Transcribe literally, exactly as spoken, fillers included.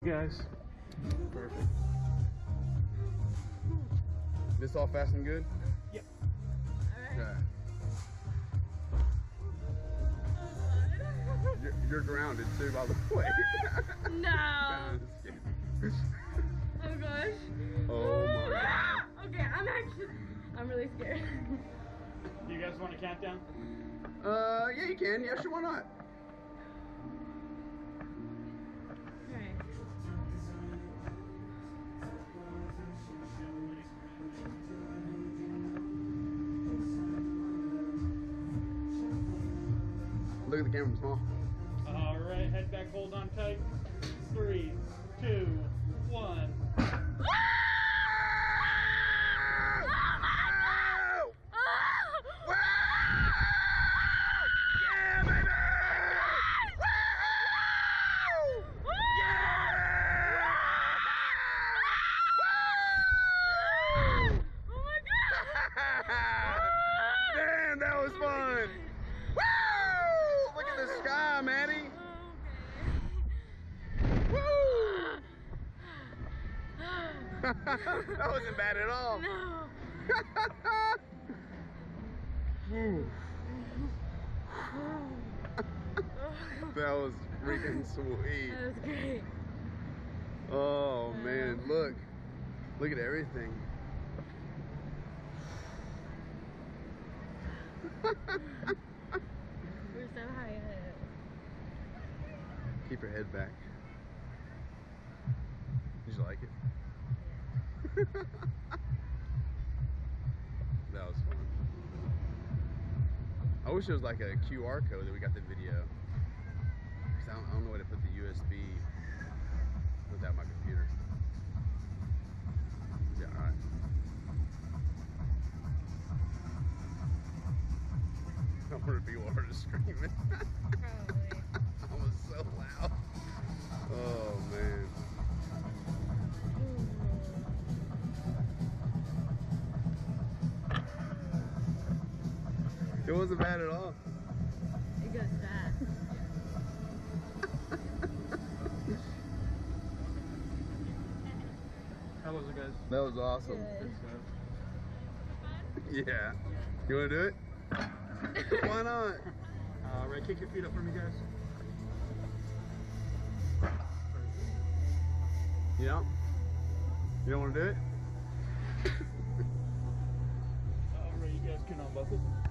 guys. Perfect. This all fast and good? Yep. Okay. You're, you're grounded too, by the way. No. Oh gosh. Oh my god. Okay, I'm actually, I'm really scared. Do you guys want a countdown? Uh, yeah, you can. Yeah, sure, why not? Alright. Look at the camera, small. All right, head back, hold on tight. Three, two, one. Damn, that was fun! Woo! Look at the sky, Maddie! Woo! That wasn't bad at all. No. That was freaking sweet. That was great. Oh man, look. Look at everything. We're so high up. Keep your head back. Did you like it? Yeah. That was fun. I wish it was like a Q R code that we got the video. Cause I don't, I don't know where to put the U S B without my computer. Yeah, alright. I wonder if people heard us screaming. Probably. I was so loud. Oh man. It wasn't bad at all. It goes fast. How was it, guys? That was awesome. Good. Yeah. You wanna do it? Why not? All right, kick your feet up for me, guys. You don't? You don't wanna do it? All right, you guys can unbuckle.